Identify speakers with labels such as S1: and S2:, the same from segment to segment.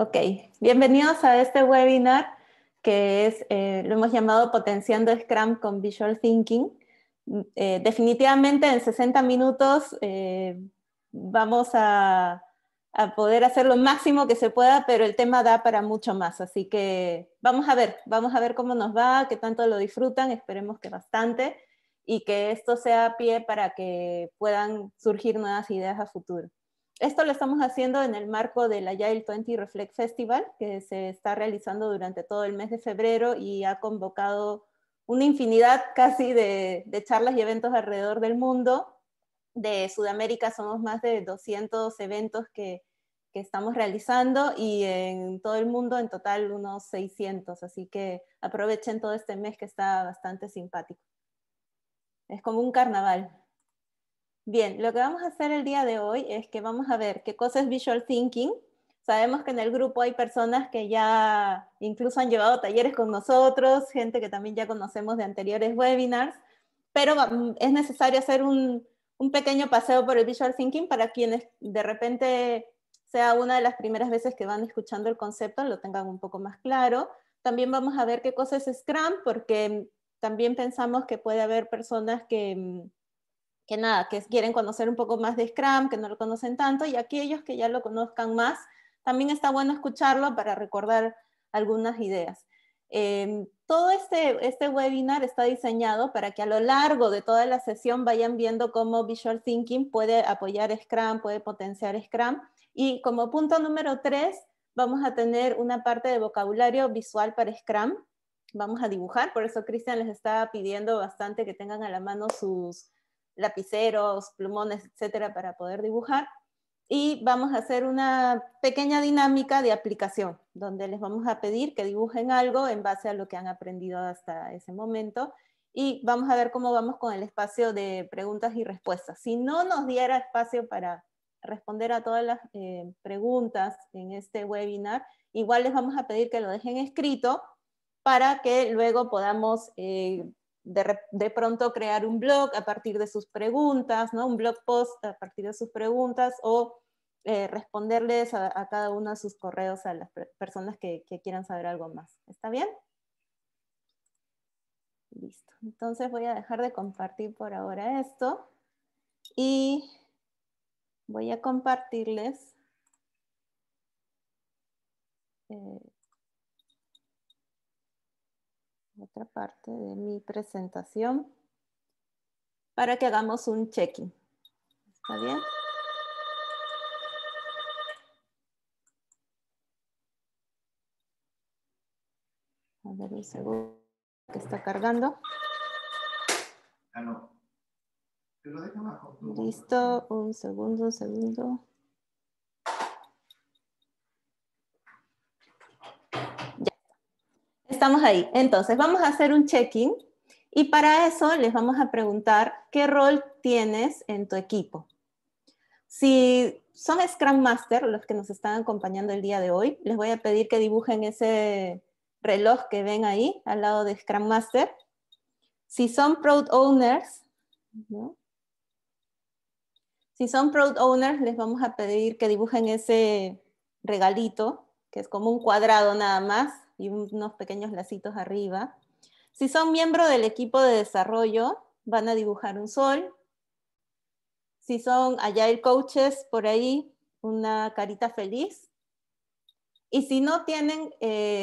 S1: Ok, bienvenidos a este webinar que lo hemos llamado Potenciando Scrum con Visual Thinking. Definitivamente en 60 minutos vamos a poder hacer lo máximo que se pueda, pero el tema da para mucho más, así que vamos a ver cómo nos va, qué tanto lo disfrutan, esperemos que bastante, y que esto sea pie para que puedan surgir nuevas ideas a futuro. Esto lo estamos haciendo en el marco del Agile 20 Reflect Festival, que se está realizando durante todo el mes de febrero y ha convocado una infinidad casi de charlas y eventos alrededor del mundo. De Sudamérica somos más de 200 eventos que estamos realizando y en todo el mundo en total unos 600, así que aprovechen todo este mes que está bastante simpático. Es como un carnaval. Bien, lo que vamos a hacer el día de hoy es que vamos a ver qué cosa es Visual Thinking. Sabemos que en el grupo hay personas que ya incluso han llevado talleres con nosotros, gente que también ya conocemos de anteriores webinars, pero es necesario hacer un pequeño paseo por el Visual Thinking para quienes de repente sea una de las primeras veces que van escuchando el concepto, lo tengan un poco más claro. También vamos a ver qué cosa es Scrum, porque también pensamos que puede haber personas que quieren conocer un poco más de Scrum, que no lo conocen tanto, y aquellos que ya lo conozcan más, también está bueno escucharlo para recordar algunas ideas. Todo este webinar está diseñado para que a lo largo de toda la sesión vayan viendo cómo Visual Thinking puede apoyar Scrum, puede potenciar Scrum, y como punto número 3, vamos a tener una parte de vocabulario visual para Scrum. Vamos a dibujar, por eso Cristian les estaba pidiendo bastante que tengan a la mano sus lapiceros, plumones, etcétera, para poder dibujar. Y vamos a hacer una pequeña dinámica de aplicación, donde les vamos a pedir que dibujen algo en base a lo que han aprendido hasta ese momento. Y vamos a ver cómo vamos con el espacio de preguntas y respuestas. Si no nos diera espacio para responder a todas las preguntas en este webinar, igual les vamos a pedir que lo dejen escrito para que luego podamos de pronto crear un blog a partir de sus preguntas, ¿no? Un blog post a partir de sus preguntas, o responderles a cada uno de sus correos a las personas que quieran saber algo más. ¿Está bien? Listo. Entonces voy a dejar de compartir por ahora esto y voy a compartirles otra parte de mi presentación para que hagamos un check-in. ¿Está bien? A ver un segundo que está cargando.
S2: Ah, no. Te lo dejo abajo.
S1: Listo, un segundo. Ya, estamos ahí. Entonces, vamos a hacer un check-in y para eso les vamos a preguntar qué rol tienes en tu equipo. Si son Scrum Master, los que nos están acompañando el día de hoy, les voy a pedir que dibujen ese reloj que ven ahí al lado de Scrum Master. Si son Product Owners, ¿no? Si son Product Owners, les vamos a pedir que dibujen ese regalito, que es como un cuadrado nada más, y unos pequeños lacitos arriba. Si son miembros del equipo de desarrollo, van a dibujar un sol. Si son Agile Coaches, por ahí, una carita feliz. Y si no tienen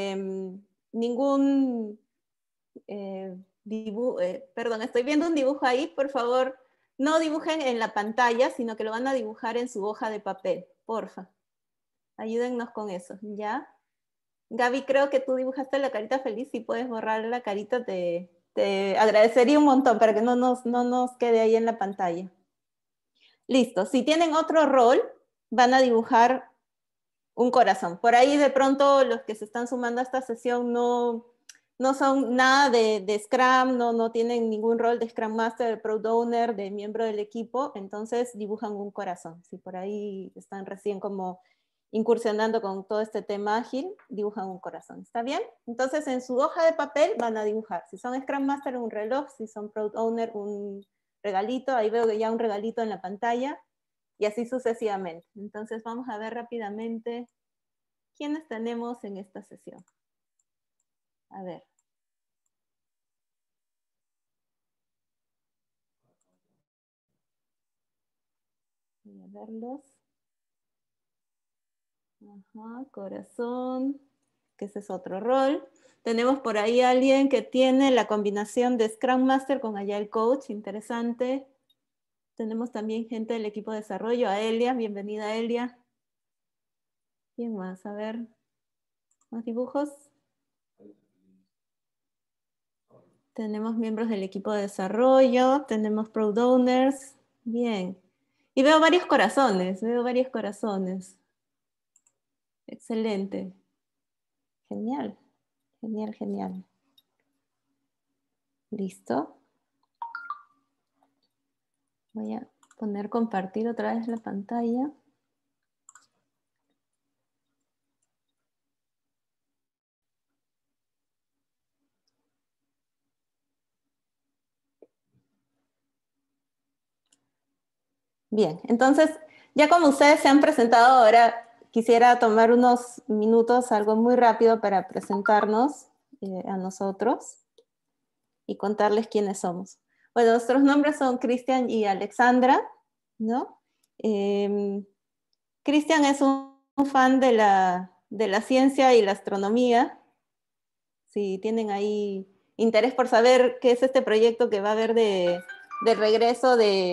S1: ningún dibujo, perdón, estoy viendo un dibujo ahí, por favor, no dibujen en la pantalla, sino que lo van a dibujar en su hoja de papel, porfa. Ayúdennos con eso, ¿ya? Gaby, creo que tú dibujaste la carita feliz, si puedes borrar la carita, te agradecería un montón para que no nos quede ahí en la pantalla. Listo, si tienen otro rol, van a dibujar un corazón. Por ahí de pronto los que se están sumando a esta sesión no son nada de Scrum, no tienen ningún rol de Scrum Master, de Product Owner, de miembro del equipo, entonces dibujan un corazón. Si por ahí están recién como incursionando con todo este tema ágil, dibujan un corazón. ¿Está bien? Entonces en su hoja de papel van a dibujar. Si son Scrum Master, un reloj. Si son Product Owner, un regalito. Ahí veo que ya un regalito en la pantalla. Y así sucesivamente. Entonces vamos a ver rápidamente ¿Quiénes tenemos en esta sesión? A ver. Voy a verlos. Ajá, corazón, que ese es otro rol. Tenemos por ahí a alguien que tiene la combinación de Scrum Master con Agile Coach, interesante. Tenemos también gente del equipo de desarrollo, a Elia, bienvenida Elia. ¿Quién más? A ver, más dibujos. Tenemos miembros del equipo de desarrollo, tenemos Product Owners, bien. Y veo varios corazones, Excelente. Genial, genial, genial. Listo. Voy a poner compartir otra vez la pantalla. Bien, entonces, ya como ustedes se han presentado, ahora quisiera tomar unos minutos, algo muy rápido para presentarnos a nosotros y contarles quiénes somos. Bueno, nuestros nombres son Cristian y Alexandra, ¿no? Cristian es un fan de la ciencia y la astronomía. Si tienen ahí interés por saber qué es este proyecto que va a haber del regreso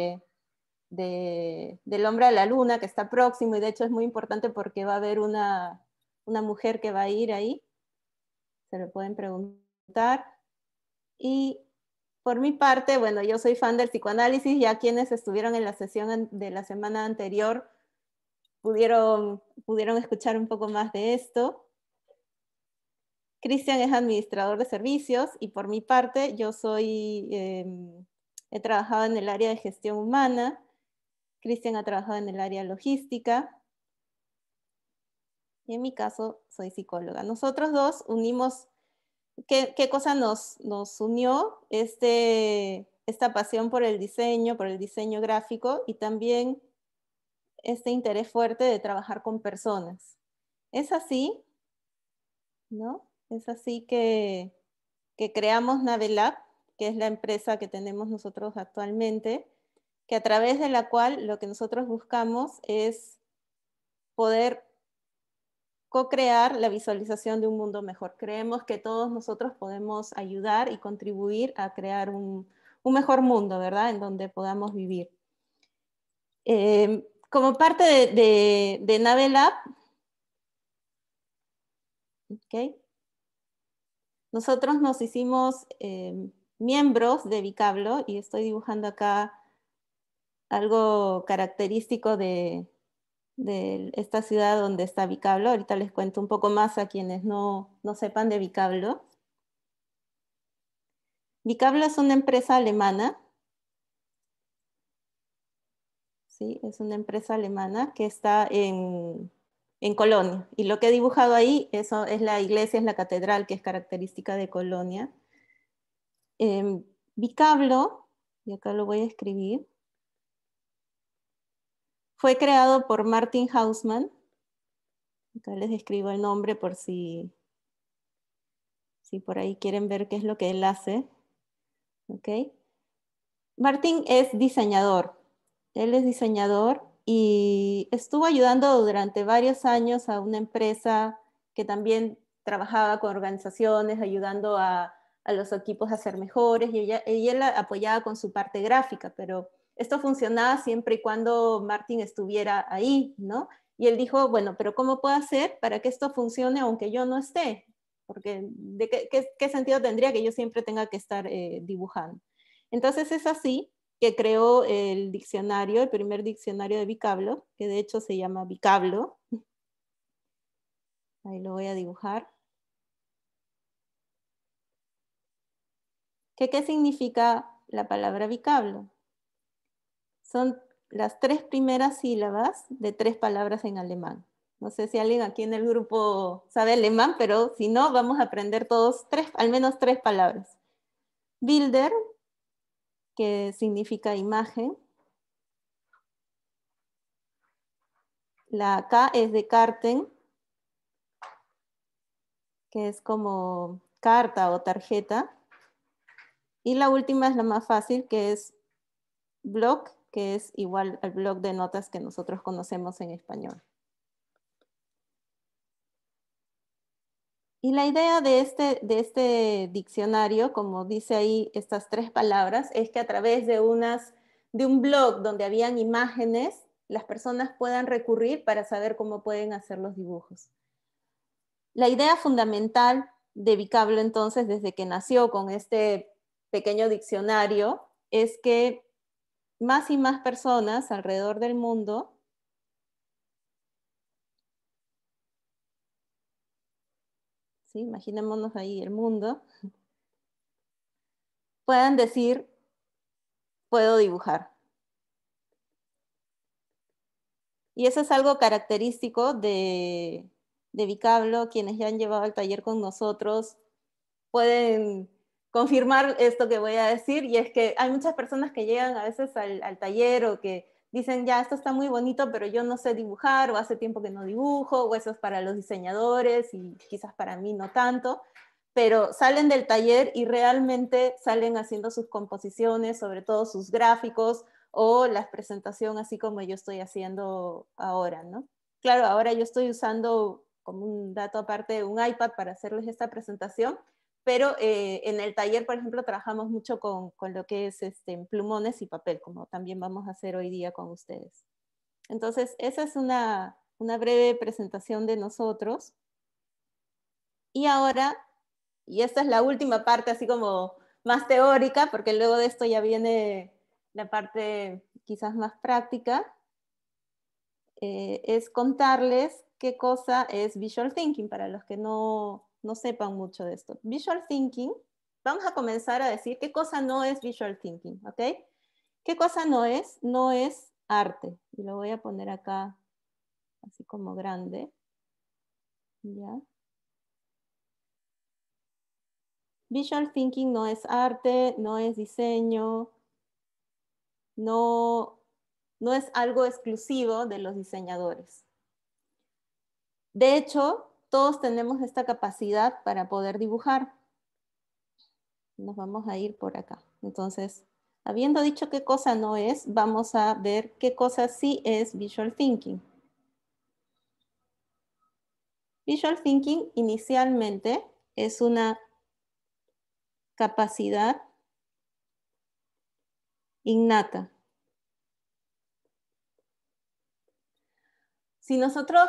S1: del hombre a la luna, que está próximo, y de hecho es muy importante porque va a haber una mujer que va a ir ahí, se lo pueden preguntar. Y por mi parte, bueno, yo soy fan del psicoanálisis, ya quienes estuvieron en la sesión de la semana anterior pudieron escuchar un poco más de esto. Cristian es administrador de servicios y por mi parte yo he trabajado en el área de gestión humana. Cristian ha trabajado en el área logística. Y en mi caso soy psicóloga. Nosotros dos unimos, ¿qué cosa nos unió? Esta pasión por el diseño gráfico y también este interés fuerte de trabajar con personas. Es así, ¿no? Es así que creamos Navelab, que es la empresa que tenemos nosotros actualmente, que a través de la cual lo que nosotros buscamos es poder co-crear la visualización de un mundo mejor. Creemos que todos nosotros podemos ayudar y contribuir a crear un mejor mundo, ¿verdad? En donde podamos vivir. Como parte de Navelab, ¿okay? Nosotros nos hicimos miembros de Bicablo y estoy dibujando acá algo característico de esta ciudad donde está Bicablo. Ahorita les cuento un poco más a quienes no sepan de Bicablo. Bicablo es una empresa alemana. ¿Sí? Es una empresa alemana que está en Colonia. Y lo que he dibujado ahí, eso es la iglesia, es la catedral, que es característica de Colonia. Bicablo, y acá lo voy a escribir, fue creado por Martin Hausmann. Acá les escribo el nombre por si por ahí quieren ver qué es lo que él hace. ¿Okay? Martin es diseñador. Él es diseñador y estuvo ayudando durante varios años a una empresa que también trabajaba con organizaciones, ayudando a los equipos a ser mejores, y él apoyaba con su parte gráfica, pero esto funcionaba siempre y cuando Martin estuviera ahí, ¿no? Y él dijo, bueno, pero ¿cómo puedo hacer para que esto funcione aunque yo no esté? Porque ¿de qué sentido tendría que yo siempre tenga que estar dibujando? Entonces es así que creó el diccionario, el primer diccionario de Bicablo, que de hecho se llama Bicablo. Ahí lo voy a dibujar. ¿Qué significa la palabra Bicablo? Son las 3 primeras sílabas de 3 palabras en alemán. No sé si alguien aquí en el grupo sabe alemán, pero si no, vamos a aprender todos al menos 3 palabras. Bilder, que significa imagen. La K es de Karten, que es como carta o tarjeta. Y la última es la más fácil, que es blog, que es igual al blog de notas que nosotros conocemos en español. Y la idea de este diccionario, como dice ahí estas 3 palabras, es que a través de un blog donde habían imágenes, las personas puedan recurrir para saber cómo pueden hacer los dibujos. La idea fundamental de Vocablo, entonces, desde que nació con este pequeño diccionario, es que más y más personas alrededor del mundo ¿sí? Imaginémonos ahí el mundo, puedan decir, puedo dibujar. Y eso es algo característico de Vocablo. Quienes ya han llevado el taller con nosotros pueden confirmar esto que voy a decir, y es que hay muchas personas que llegan a veces al taller o que dicen, ya, esto está muy bonito, pero yo no sé dibujar, o hace tiempo que no dibujo, o eso es para los diseñadores y quizás para mí no tanto, pero salen del taller y realmente salen haciendo sus composiciones, sobre todo sus gráficos, o la presentación así como yo estoy haciendo ahora, ¿no? Claro, ahora yo estoy usando como un dato aparte un iPad para hacerles esta presentación, pero en el taller, por ejemplo, trabajamos mucho con lo que es plumones y papel, como también vamos a hacer hoy día con ustedes. Entonces, esa es una breve presentación de nosotros. Y ahora, y esta es la última parte así como más teórica, porque luego de esto ya viene la parte quizás más práctica, es contarles qué cosa es Visual Thinking, para los que no sepan mucho de esto. Visual Thinking, vamos a comenzar a decir qué cosa no es Visual Thinking, ¿ok? ¿Qué cosa no es? No es arte. Y lo voy a poner acá así como grande. ¿Ya? Visual Thinking no es arte, no es diseño, no es algo exclusivo de los diseñadores. De hecho, todos tenemos esta capacidad para poder dibujar. Nos vamos a ir por acá. Entonces, habiendo dicho qué cosa no es, vamos a ver qué cosa sí es Visual Thinking. Visual Thinking inicialmente es una capacidad innata. Si nosotros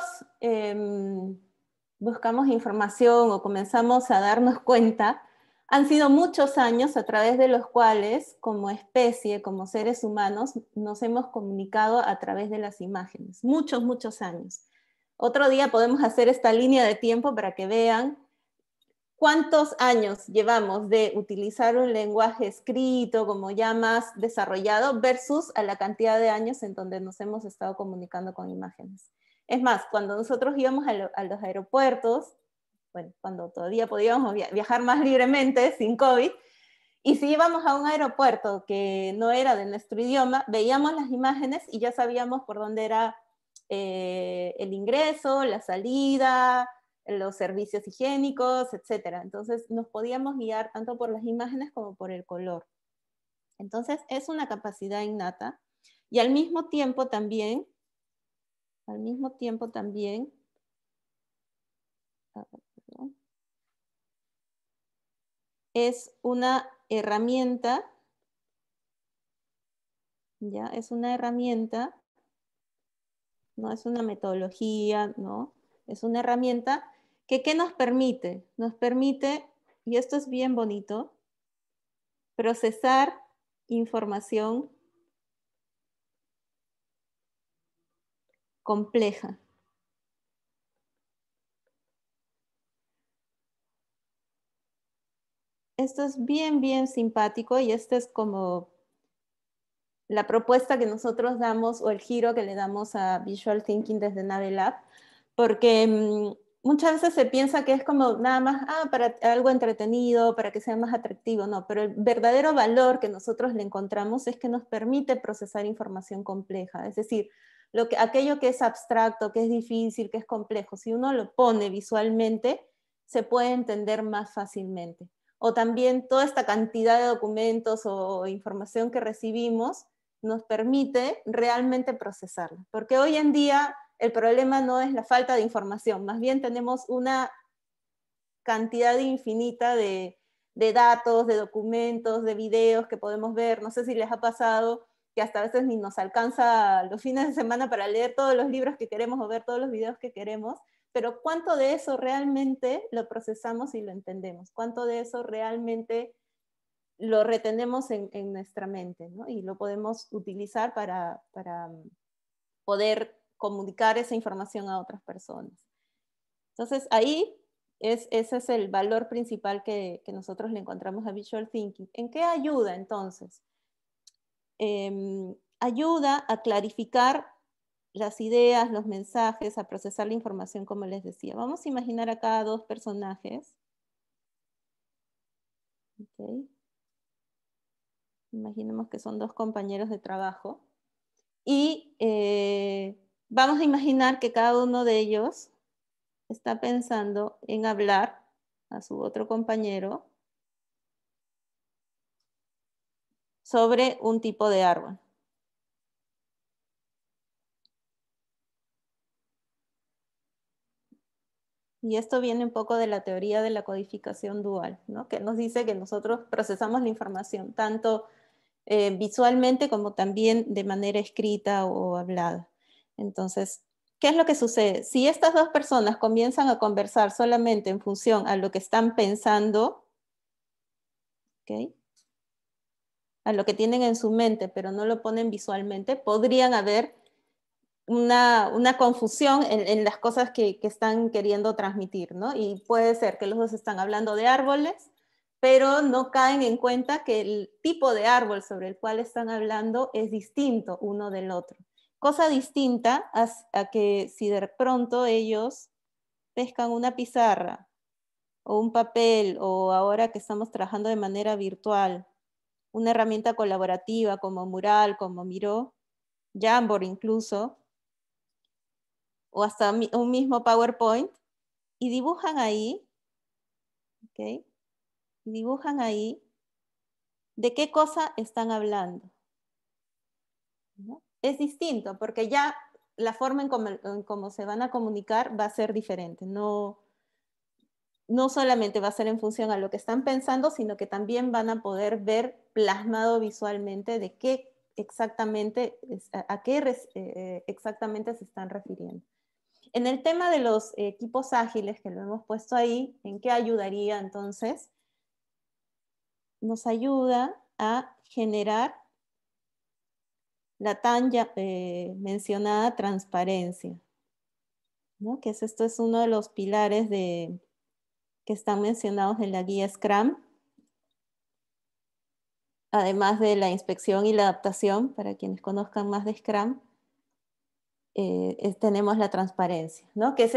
S1: buscamos información o comenzamos a darnos cuenta, han sido muchos años a través de los cuales, como especie, como seres humanos, nos hemos comunicado a través de las imágenes. Muchos, muchos años. Otro día podemos hacer esta línea de tiempo para que vean cuántos años llevamos de utilizar un lenguaje escrito como ya más desarrollado versus a la cantidad de años en donde nos hemos estado comunicando con imágenes. Es más, cuando nosotros íbamos a los aeropuertos, bueno, cuando todavía podíamos viajar más libremente, sin COVID, y si íbamos a un aeropuerto que no era de nuestro idioma, veíamos las imágenes y ya sabíamos por dónde era el ingreso, la salida, los servicios higiénicos, etc. Entonces nos podíamos guiar tanto por las imágenes como por el color. Entonces es una capacidad innata y al mismo tiempo también, es una herramienta, ¿ya? Es una herramienta, no es una metodología, ¿no? Es una herramienta que ¿qué nos permite? Nos permite, y esto es bien bonito, procesar información compleja. Esto es bien, bien simpático y esta es como la propuesta que nosotros damos o el giro que le damos a Visual Thinking desde Navelab, porque muchas veces se piensa que es como nada más para algo entretenido, para que sea más atractivo, no, pero el verdadero valor que nosotros le encontramos es que nos permite procesar información compleja, es decir, aquello que es abstracto, que es difícil, que es complejo, si uno lo pone visualmente, se puede entender más fácilmente. O también toda esta cantidad de documentos o información que recibimos nos permite realmente procesarla. Porque hoy en día el problema no es la falta de información, más bien tenemos una cantidad infinita de datos, de documentos, de videos que podemos ver. No sé si les ha pasado que hasta a veces ni nos alcanza los fines de semana para leer todos los libros que queremos o ver todos los videos que queremos, pero ¿cuánto de eso realmente lo procesamos y lo entendemos? ¿Cuánto de eso realmente lo retenemos en nuestra mente, ¿no? Y lo podemos utilizar para poder comunicar esa información a otras personas? Entonces ahí ese es el valor principal que nosotros le encontramos a Visual Thinking. ¿En qué ayuda entonces? Ayuda a clarificar las ideas, los mensajes, a procesar la información, como les decía. Vamos a imaginar acá dos personajes. Okay. Imaginemos que son dos compañeros de trabajo. Y vamos a imaginar que cada uno de ellos está pensando en hablar a su otro compañero sobre un tipo de árbol. Y esto viene un poco de la teoría de la codificación dual, ¿no? Que nos dice que nosotros procesamos la información tanto visualmente como también de manera escrita o hablada. Entonces, ¿qué es lo que sucede? Si estas dos personas comienzan a conversar solamente en función a lo que están pensando, ¿okay?, a lo que tienen en su mente, pero no lo ponen visualmente, podrían haber una confusión en las cosas que están queriendo transmitir, ¿no? Y puede ser que los dos están hablando de árboles, pero no caen en cuenta que el tipo de árbol sobre el cual están hablando es distinto uno del otro. Cosa distinta a que si de pronto ellos pescan una pizarra o un papel, o ahora que estamos trabajando de manera virtual, una herramienta colaborativa como Mural, como Miro, Jamboard incluso, o hasta un mismo PowerPoint, y dibujan ahí, ¿ok? Y dibujan ahí de qué cosa están hablando, ¿no? Es distinto, porque ya la forma en cómo se van a comunicar va a ser diferente. No solamente va a ser en función a lo que están pensando, sino que también van a poder ver plasmado visualmente de qué exactamente, a qué exactamente se están refiriendo. En el tema de los equipos ágiles, que lo hemos puesto ahí, ¿en qué ayudaría entonces? Nos ayuda a generar la tan mencionada transparencia, ¿no? Que esto es uno de los pilares que están mencionados en la guía Scrum, además de la inspección y la adaptación. Para quienes conozcan más de Scrum, tenemos la transparencia, ¿no? Que es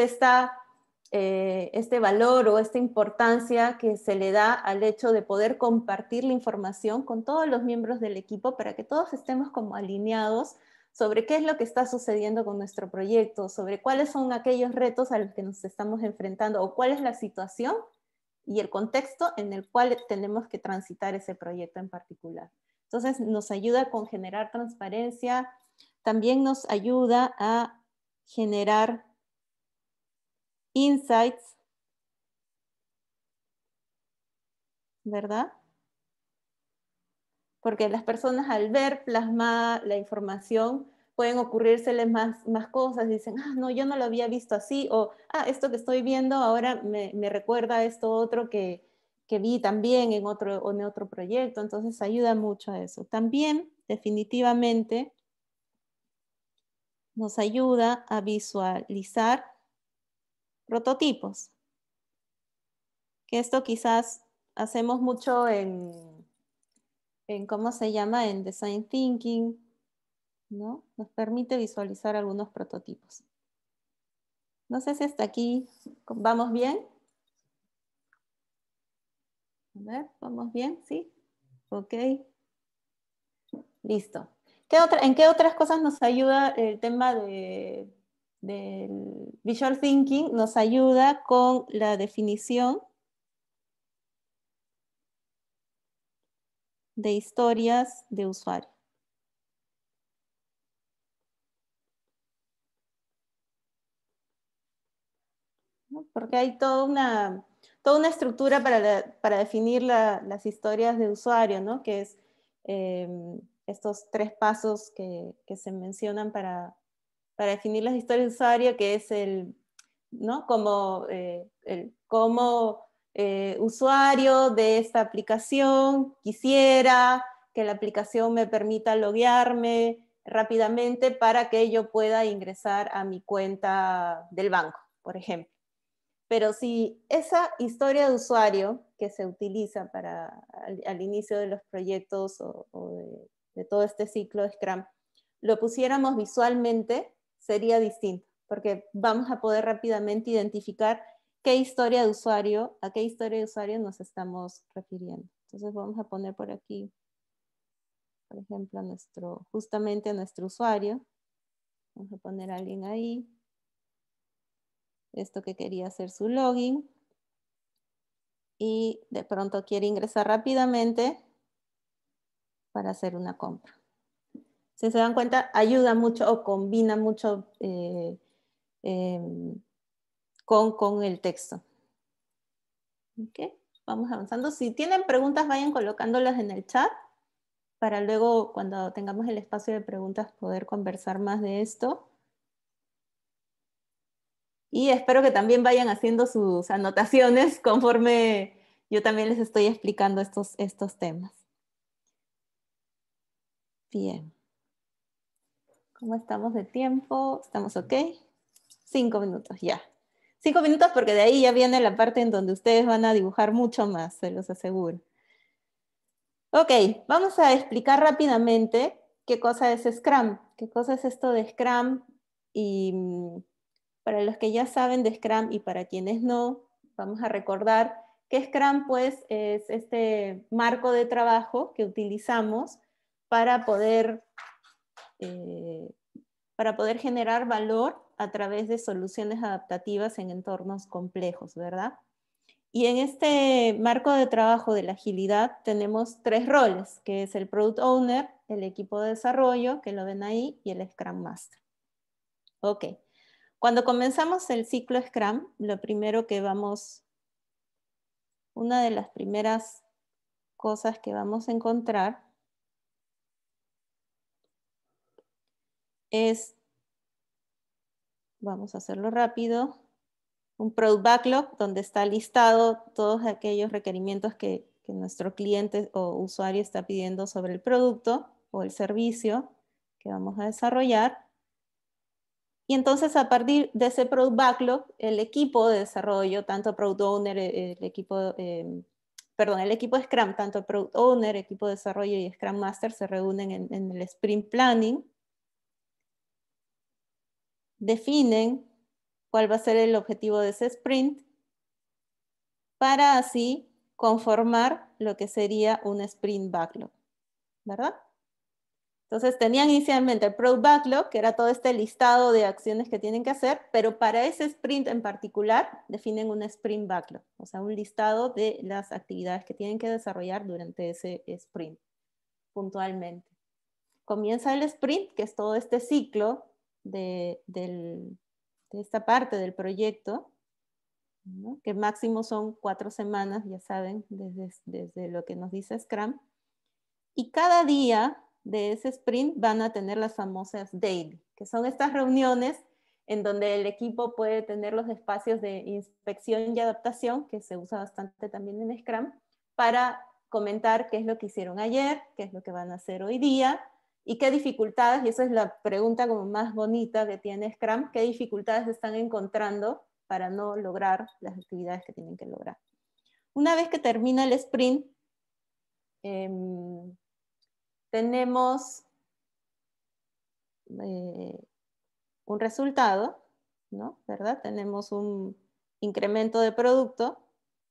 S1: este valor o esta importancia que se le da al hecho de poder compartir la información con todos los miembros del equipo para que todos estemos como alineados sobre qué es lo que está sucediendo con nuestro proyecto, sobre cuáles son aquellos retos a los que nos estamos enfrentando o cuál es la situación y el contexto en el cual tenemos que transitar ese proyecto en particular. Entonces nos ayuda con generar transparencia, también nos ayuda a generar insights, ¿verdad? Porque las personas al ver plasmada la información pueden ocurrírseles más cosas, dicen, no, yo no lo había visto así, o esto que estoy viendo ahora me recuerda a esto otro que vi también en otro proyecto, entonces ayuda mucho a eso. También, definitivamente, nos ayuda a visualizar prototipos, que esto quizás hacemos mucho en ¿cómo se llama? En Design Thinking, ¿no? Nos permite visualizar algunos prototipos. No sé si hasta aquí vamos bien. A ver, ¿vamos bien? ¿Sí? Ok. Listo. ¿En qué otras cosas nos ayuda el tema de del Visual Thinking nos ayuda con la definición de historias de usuario. ¿No? Porque hay toda una estructura para definir las historias de usuario, ¿no? Que es estos 3 pasos que se mencionan para definir las historias de usuario, que es ¿no? Como usuario de esta aplicación quisiera que la aplicación me permita loguearme rápidamente para que yo pueda ingresar a mi cuenta del banco, por ejemplo. Pero si esa historia de usuario que se utiliza al inicio de los proyectos o de todo este ciclo de Scrum, lo pusiéramos visualmente, sería distinto, porque vamos a poder rápidamente identificar qué historia de usuario, a qué historia de usuario nos estamos refiriendo. Entonces vamos a poner por aquí, por ejemplo, justamente a nuestro usuario. Vamos a poner a alguien ahí. Esto que quería hacer su login. Y de pronto quiere ingresar rápidamente para hacer una compra. Si se dan cuenta, ayuda mucho o combina mucho con el texto. ¿Okay? Vamos avanzando. Si tienen preguntas, vayan colocándolas en el chat para luego, cuando tengamos el espacio de preguntas, poder conversar más de esto. Y espero que también vayan haciendo sus anotaciones conforme yo también les estoy explicando estos temas. Bien. ¿Cómo estamos de tiempo? ¿Estamos ok? 5 minutos, ya. 5 minutos porque de ahí ya viene la parte en donde ustedes van a dibujar mucho más, se los aseguro. Ok, vamos a explicar rápidamente qué cosa es Scrum. ¿Qué cosa es esto de Scrum? Y para los que ya saben de Scrum y para quienes no, vamos a recordar que Scrum pues es este marco de trabajo que utilizamos para poder generar valor a través de soluciones adaptativas en entornos complejos, ¿verdad? Y en este marco de trabajo de la agilidad tenemos 3 roles, que es el Product Owner, el equipo de desarrollo, que lo ven ahí, y el Scrum Master. Ok. Cuando comenzamos el ciclo Scrum, lo primero que una de las primeras cosas que vamos a encontrar es, vamos a hacerlo rápido, un Product Backlog donde está listado todos aquellos requerimientos que nuestro cliente o usuario está pidiendo sobre el producto o el servicio que vamos a desarrollar. Y entonces a partir de ese Product Backlog, el equipo de desarrollo, tanto Product Owner, el equipo de Scrum, tanto Product Owner, equipo de desarrollo y Scrum Master se reúnen en el Sprint Planning, definen cuál va a ser el objetivo de ese sprint, para así conformar lo que sería un Sprint Backlog, ¿verdad? Entonces tenían inicialmente el Product Backlog, que era todo este listado de acciones que tienen que hacer, pero para ese sprint en particular definen un Sprint Backlog, o sea, un listado de las actividades que tienen que desarrollar durante ese sprint, puntualmente. Comienza el sprint, que es todo este ciclo de esta parte del proyecto, ¿no? Que máximo son 4 semanas, ya saben, desde lo que nos dice Scrum. Y cada día de ese sprint van a tener las famosas daily, que son estas reuniones en donde el equipo puede tener los espacios de inspección y adaptación, que se usa bastante también en Scrum, para comentar qué es lo que hicieron ayer, qué es lo que van a hacer hoy día, y qué dificultades, y esa es la pregunta como más bonita que tiene Scrum, qué dificultades están encontrando para no lograr las actividades que tienen que lograr. Una vez que termina el sprint, tenemos un resultado, ¿no? ¿Verdad? Tenemos un incremento de producto,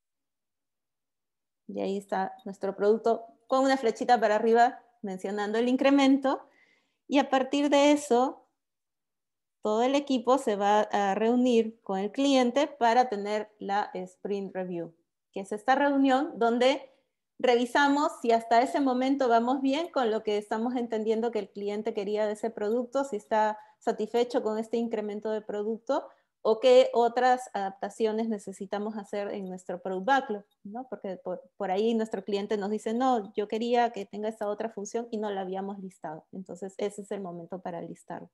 S1: y ahí está nuestro producto con una flechita para arriba mencionando el incremento, y a partir de eso, todo el equipo se va a reunir con el cliente para tener la Sprint Review, que es esta reunión donde revisamos si hasta ese momento vamos bien con lo que estamos entendiendo que el cliente quería de ese producto, si está satisfecho con este incremento de producto, o qué otras adaptaciones necesitamos hacer en nuestro product backlog, ¿no? Porque por ahí nuestro cliente nos dice, no, yo quería que tenga esta otra función y no la habíamos listado. Entonces, ese es el momento para listarlo.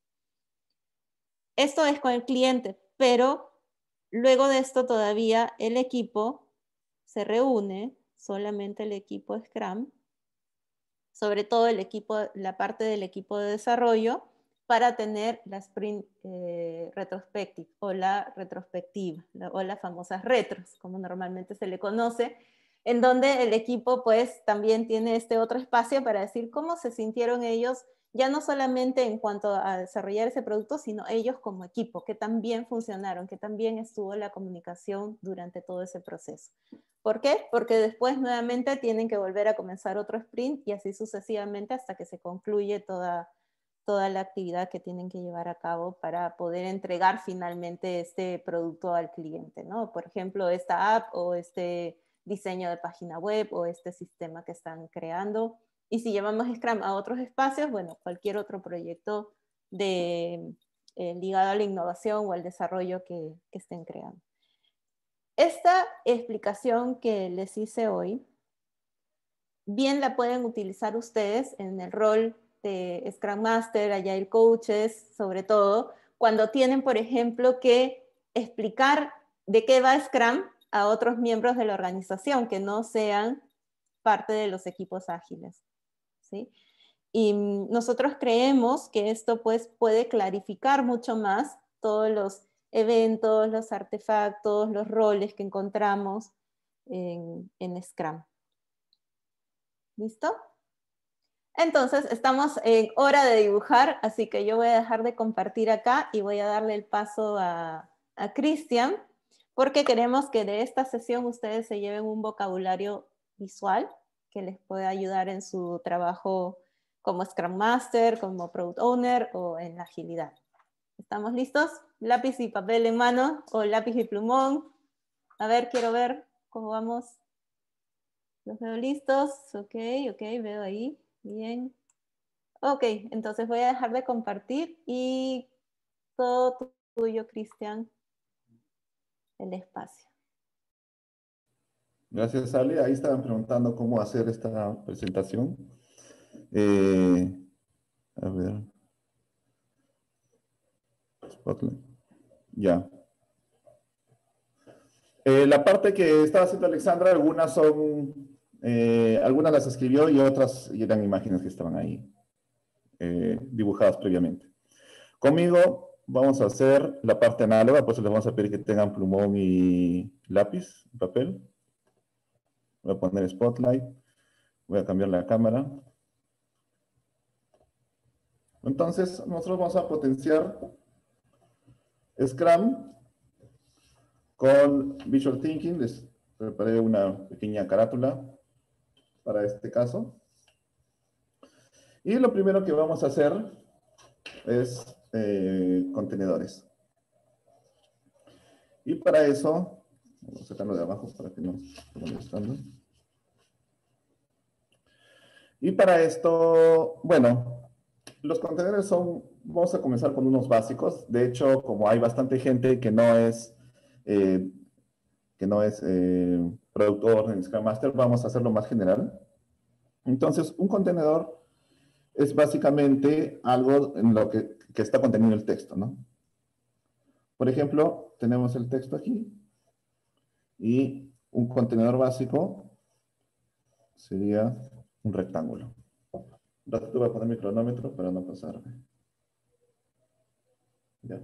S1: Esto es con el cliente, pero luego de esto todavía el equipo se reúne, solamente el equipo Scrum, sobre todo el equipo, la parte del equipo de desarrollo, para tener la Sprint Retrospective o la retrospectiva o las famosas retros, como normalmente se le conoce, en donde el equipo pues también tiene este otro espacio para decir cómo se sintieron ellos, ya no solamente en cuanto a desarrollar ese producto, sino ellos como equipo, que también funcionaron, que también estuvo la comunicación durante todo ese proceso. ¿Por qué? Porque después nuevamente tienen que volver a comenzar otro sprint y así sucesivamente hasta que se concluye toda la actividad que tienen que llevar a cabo para poder entregar finalmente este producto al cliente, ¿no? Por ejemplo, esta app o este diseño de página web o este sistema que están creando. Y si llevamos Scrum a otros espacios, bueno, cualquier otro proyecto ligado a la innovación o al desarrollo que estén creando. Esta explicación que les hice hoy, bien la pueden utilizar ustedes en el rol de Scrum Master, Agile Coaches, sobre todo, cuando tienen, por ejemplo, que explicar de qué va Scrum a otros miembros de la organización que no sean parte de los equipos ágiles, ¿sí? Y nosotros creemos que esto pues, puede clarificar mucho más todos los eventos, los artefactos, los roles que encontramos en Scrum. ¿Listo? Entonces, estamos en hora de dibujar, así que yo voy a dejar de compartir acá y voy a darle el paso a Cristian, porque queremos que de esta sesión ustedes se lleven un vocabulario visual que les pueda ayudar en su trabajo como Scrum Master, como Product Owner o en la agilidad. ¿Estamos listos? Lápiz y papel en mano o lápiz y plumón. A ver, quiero ver cómo vamos. Los veo listos. Ok, veo ahí. Bien. Ok, entonces voy a dejar de compartir y todo tuyo, Cristian, el espacio.
S3: Gracias, Ale. Ahí estaban preguntando cómo hacer esta presentación. A ver. Spotlight. Ya. La parte que estaba haciendo Alexandra, algunas las escribió y otras eran imágenes que estaban ahí dibujadas previamente. Conmigo vamos a hacer la parte análoga, por eso les vamos a pedir que tengan plumón y lápiz, papel. Voy a poner Spotlight. Voy a cambiar la cámara. Entonces, nosotros vamos a potenciar Scrum con Visual Thinking. Les preparé una pequeña carátula para este caso. Y lo primero que vamos a hacer es contenedores. Y para eso, vamos a sacarlo de abajo para que no esté molestando. Y para esto, bueno, los contenedores vamos a comenzar con unos básicos. De hecho, como hay bastante gente que no es productor en Scrum Master, vamos a hacerlo más general. Entonces, un contenedor es básicamente algo en lo que está contenido el texto, ¿no? Por ejemplo, tenemos el texto aquí y un contenedor básico sería un rectángulo. Un ratito voy a poner mi cronómetro para no pasarme. Ya.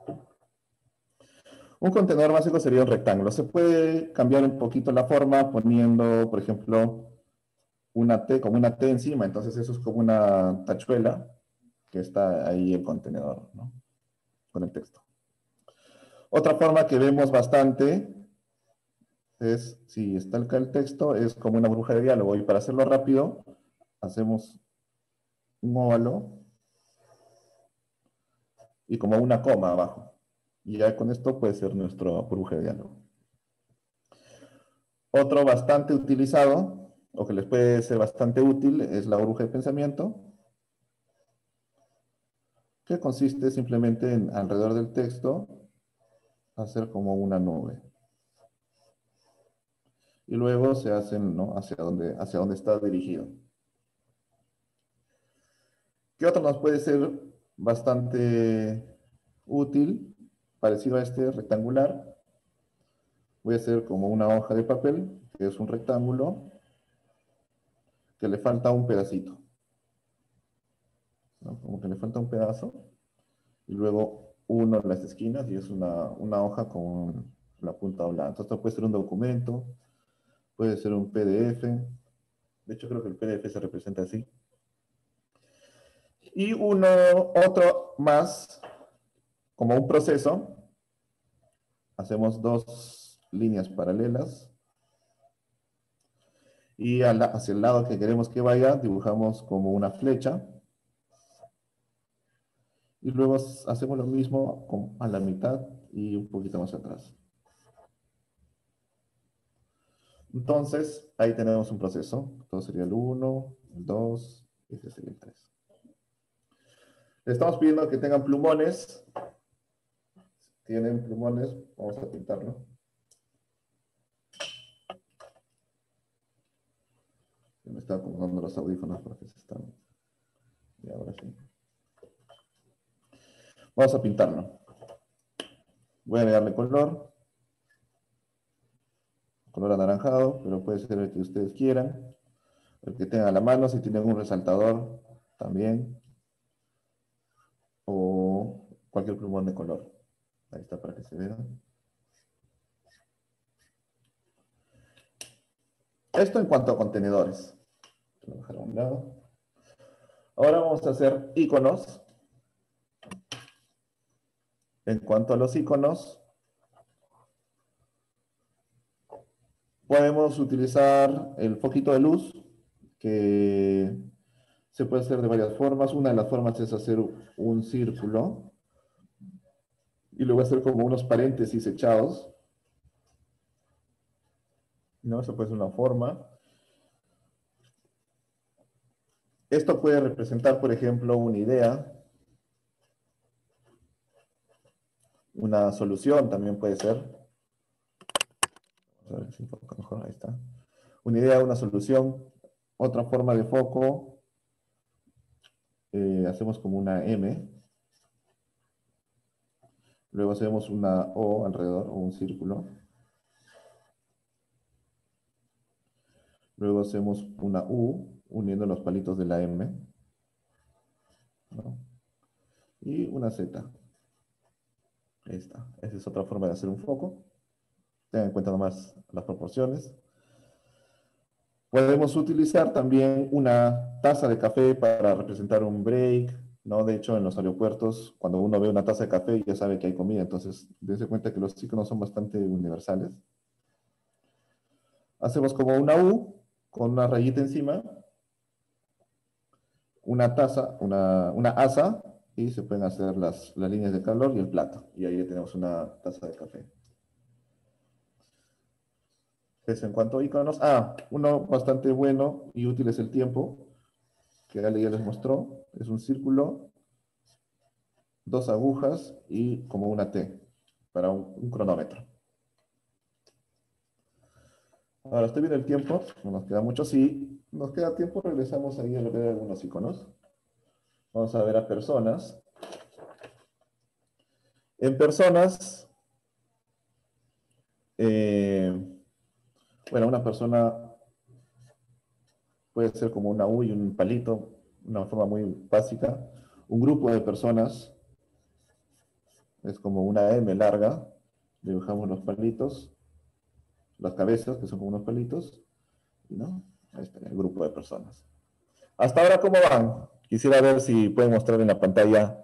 S3: Un contenedor básico sería un rectángulo. Se puede cambiar un poquito la forma poniendo, por ejemplo, una T, como una T encima. Entonces eso es como una tachuela que está ahí el contenedor, ¿no? Con el texto. Otra forma que vemos bastante es, si está acá el texto, es como una burbuja de diálogo. Y para hacerlo rápido, hacemos un óvalo. y como una coma abajo. Y ya con esto puede ser nuestro burbuja de diálogo. Otro bastante utilizado, o que les puede ser bastante útil, es la burbuja de pensamiento, que consiste simplemente en alrededor del texto hacer como una nube. Y luego se hacen, ¿no?, hacia dónde está dirigido. ¿Qué otro nos puede ser bastante útil? Parecido a este rectangular. Voy a hacer como una hoja de papel, que es un rectángulo, que le falta un pedacito, ¿no? Como que le falta un pedazo. Y luego uno en las esquinas y es una hoja con la punta doblada. Entonces esto puede ser un documento, puede ser un PDF. De hecho creo que el PDF se representa así. Y otro más, como un proceso. Hacemos dos líneas paralelas. Y hacia el lado que queremos que vaya, dibujamos como una flecha. Y luego hacemos lo mismo a la mitad y un poquito más atrás. Entonces, ahí tenemos un proceso. Entonces sería el 1, el 2, y este sería el 3. Le estamos pidiendo que tengan plumones. Si tienen plumones, vamos a pintarlo. Me está acomodando los audífonos porque se están... Y ahora sí. Vamos a pintarlo. Voy a agregarle color anaranjado, pero puede ser el que ustedes quieran. El que tengan a la mano, si tienen un resaltador, también. O cualquier plumón de color. Ahí está para que se vea. Esto en cuanto a contenedores. Voy a dejar a un lado. Ahora vamos a hacer iconos. En cuanto a los iconos, podemos utilizar el foquito de luz, que se puede hacer de varias formas. Una de las formas es hacer un círculo y luego hacer como unos paréntesis echados. ¿No? Eso puede ser una forma. Esto puede representar, por ejemplo, una idea. Una solución también puede ser. Vamos a ver si enfoca mejor. Ahí está. Una idea, una solución. Otra forma de foco. Hacemos como una M. Luego hacemos una O alrededor, o un círculo. Luego hacemos una U, uniendo los palitos de la M, ¿no? Y una Z. Ahí está. Esa es otra forma de hacer un foco. Tengan en cuenta nomás las proporciones. Podemos utilizar también una taza de café para representar un break, ¿no? De hecho, en los aeropuertos, cuando uno ve una taza de café, ya sabe que hay comida. Entonces, dense cuenta que los iconos son bastante universales. Hacemos como una U, con una rayita encima, una taza, una asa, y se pueden hacer las líneas de calor y el plato. Y ahí ya tenemos una taza de café. Eso en cuanto a iconos. Uno bastante bueno y útil es el tiempo, que Ale ya les mostró. Es un círculo, dos agujas y como una T, para un cronómetro. Ahora estoy viendo el tiempo, no nos queda mucho. Si nos queda tiempo, regresamos ahí a ver algunos iconos. Vamos a ver a personas. En personas, bueno, una persona puede ser como una U y un palito, una forma muy básica. Un grupo de personas es como una M larga, dibujamos los palitos, las cabezas, que son como unos palitos, ¿no? Ahí está el grupo de personas. Hasta ahora, ¿cómo van? Quisiera ver si pueden mostrar en la pantalla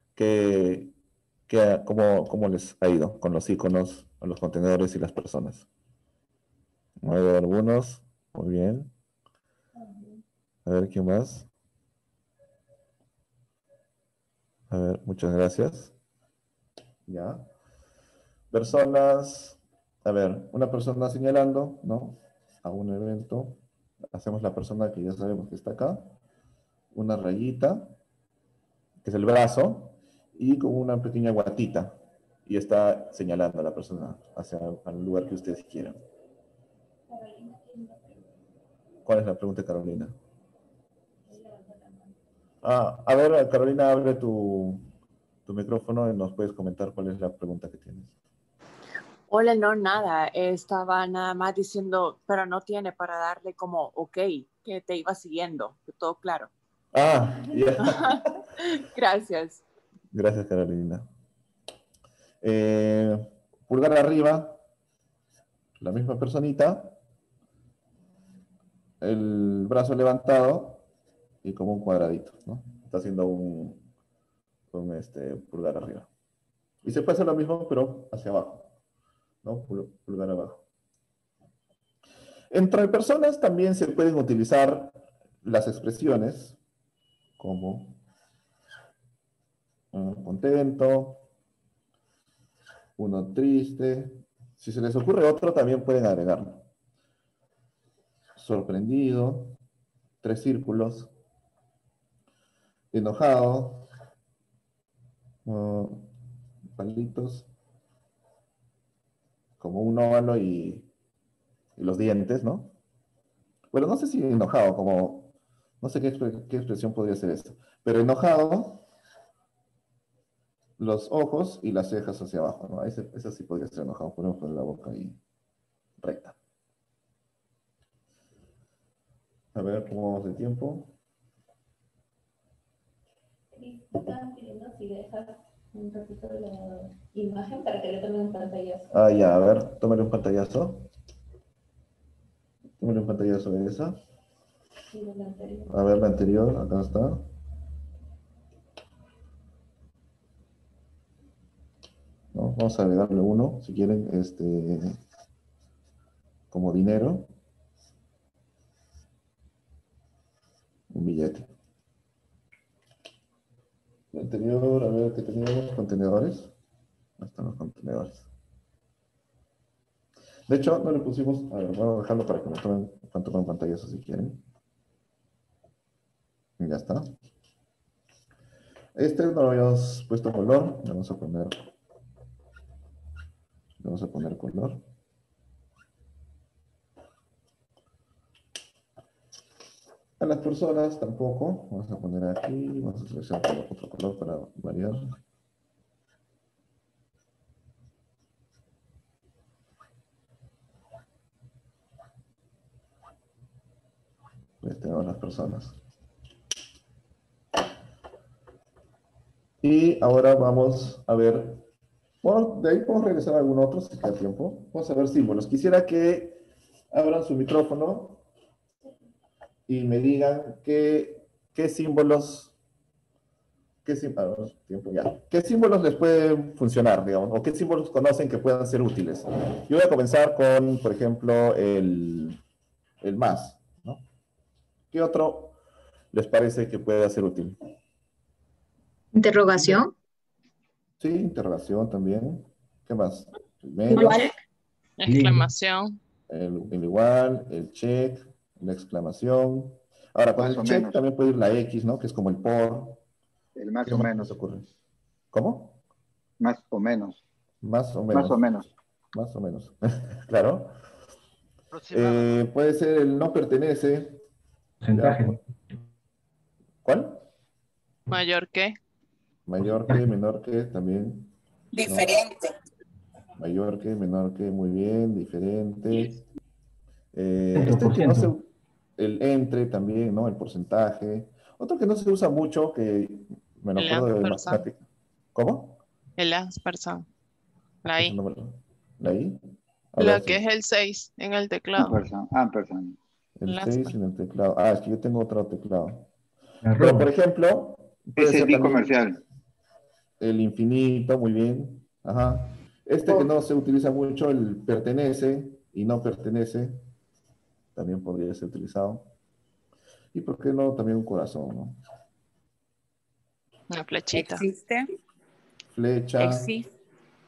S3: cómo les ha ido con los iconos, los contenedores y las personas. A ver, algunos. Muy bien. A ver, ¿quién más? A ver, muchas gracias. ¿ya? Personas, a ver, una persona señalando, ¿no? A un evento. Hacemos la persona que ya sabemos que está acá. Una rayita, que es el brazo, y con una pequeña guatita. Y está señalando a la persona hacia el lugar que ustedes quieran. ¿Cuál es la pregunta, Carolina? Ah, a ver, Carolina, abre tu micrófono y nos puedes comentar cuál es la pregunta que tienes.
S4: Hola, no, nada. Estaba nada más diciendo, pero no tiene para darle como, ok, que te iba siguiendo. Todo claro.
S3: Ah, ya.
S4: Gracias.
S3: Gracias, Carolina. Pulgar arriba, la misma personita, el brazo levantado y como un cuadradito, ¿no? Está haciendo un pulgar arriba. Y se puede hacer lo mismo, pero hacia abajo, ¿no? Pulgar abajo. Entre personas también se pueden utilizar las expresiones como contento, uno triste. Si se les ocurre otro, también pueden agregarlo. Sorprendido, 3 círculos, enojado, palitos, como un óvalo y los dientes, ¿no? Bueno, no sé si enojado, como, no sé qué expresión podría ser esta, pero enojado, los ojos y las cejas hacia abajo, ¿no? Esa sí podría ser enojado, ponemos por la boca ahí recta. A ver, ¿cómo vamos de tiempo?
S1: Estaban pidiendo si dejas un ratito la imagen para que le tomen un pantallazo.
S3: Ah, ya, a ver, tómale un pantallazo. Tómale un pantallazo de esa.
S1: Sí, de la anterior.
S3: A ver, la anterior, acá está. ¿No? Vamos a agregarle uno, si quieren, como dinero. Un billete. El anterior, a ver, ¿qué teníamos? Contenedores. Ahí están los contenedores. De hecho, no le pusimos, a ver, vamos a dejarlo para que nos tomen pantallazos si quieren. Y ya está. No lo habíamos puesto color, le vamos a poner color. A las personas tampoco, vamos a poner aquí, vamos a seleccionar otro color para variar. Tenemos las personas. Y ahora vamos a ver, bueno, de ahí podemos regresar a algún otro si queda tiempo. Vamos a ver símbolos. Quisiera que abran su micrófono y me digan qué símbolos, qué símbolos les pueden funcionar, digamos, o qué símbolos conocen que puedan ser útiles. Yo voy a comenzar con, por ejemplo, el más, ¿no? ¿Qué otro les parece que pueda ser útil?
S5: Interrogación.
S3: Sí, interrogación también. ¿Qué más? El menos,
S5: Igual.
S6: Exclamación.
S3: el igual, el check, la exclamación. Ahora, con
S2: Más
S3: el
S2: o
S3: check
S2: menos.
S3: también puede ir la X, ¿no? Que es como el por.
S2: El más
S3: ¿Qué
S2: o
S3: más
S2: menos.
S3: se ocurre? ¿Cómo?
S2: Más o menos.
S3: Más o
S2: Más
S3: menos.
S2: o menos.
S3: Más o menos. Claro.
S7: Aproximado.
S3: Puede ser el no pertenece.
S8: Porcentaje.
S3: ¿Cuál?
S6: Mayor que.
S3: Mayor que, menor que, también.
S9: Diferente.
S3: ¿No? Mayor que, menor que, muy bien, diferente.
S8: Centro por
S3: Que no se,
S8: ciento.
S3: el entre también, ¿no? El porcentaje. Otro que no se usa mucho, que me lo
S6: El
S3: acuerdo de
S6: ampersand.
S3: matemática. ¿Cómo?
S6: El ampersand. La
S3: Eso
S6: I.
S3: no ¿La I? A
S6: La
S3: ver,
S6: que
S3: sí.
S6: es el 6 en el teclado.
S2: Ampersand.
S3: El
S6: Las
S3: 6 en el teclado. Ah, es que yo tengo otro teclado.
S8: La
S3: Pero, por
S8: arroba.
S3: ejemplo, puede
S2: Es el
S3: ser también
S2: bicomercial.
S3: el infinito, muy bien. Ajá. Que no se utiliza mucho, el pertenece y no pertenece, también podría ser utilizado. Y por qué no, también un corazón, ¿no?
S6: Una flechita.
S9: Existe.
S3: Flecha,
S9: Existe.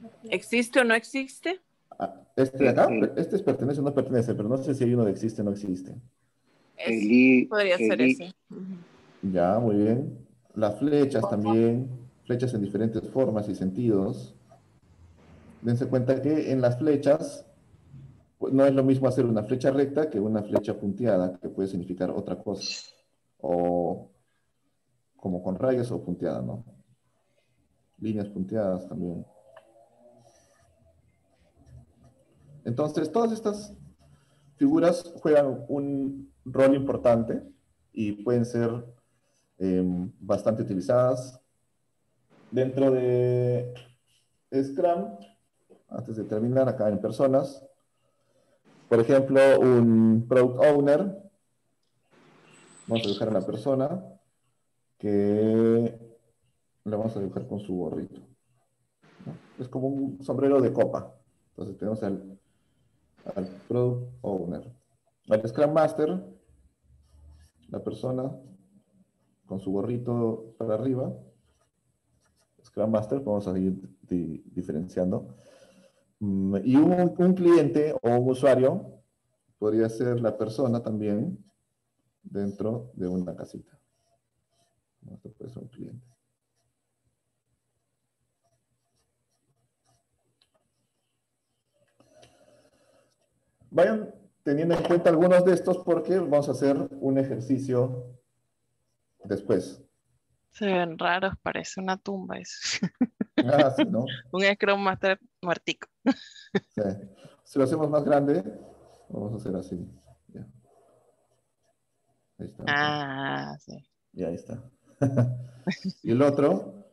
S4: ¿Existe o no existe?
S3: Este de acá, este es pertenece o no pertenece, pero no sé si hay uno de existe o no existe.
S4: Podría ser ese.
S3: Ya, muy bien. Las flechas también, flechas en diferentes formas y sentidos. Dense cuenta que en las flechas pues, no es lo mismo hacer una flecha recta que una flecha punteada, que puede significar otra cosa. O como con rayas o punteada, ¿no? Líneas punteadas también. Entonces, todas estas figuras juegan un rol importante y pueden ser bastante utilizadas dentro de Scrum. Antes de terminar, acá en personas, por ejemplo, un Product Owner, vamos a dibujar a la persona que la vamos a dibujar con su gorrito, ¿no? Es como un sombrero de copa. Entonces tenemos al Product Owner. Al Scrum Master, la persona con su gorrito para arriba. Scrum Master, vamos a ir diferenciando. Y un cliente o un usuario podría ser la persona también dentro de una casita. Esto puede ser un cliente. Vayan teniendo en cuenta algunos de estos porque vamos a hacer un ejercicio después.
S6: Se ven raros, parece una tumba eso.
S3: Ah, sí, ¿no?
S6: Un Scrum Master muertico.
S3: Sí. Si lo hacemos más grande, vamos a hacer así. Ya. Ahí está.
S6: Ah, sí.
S3: Y ahí está. Y el otro,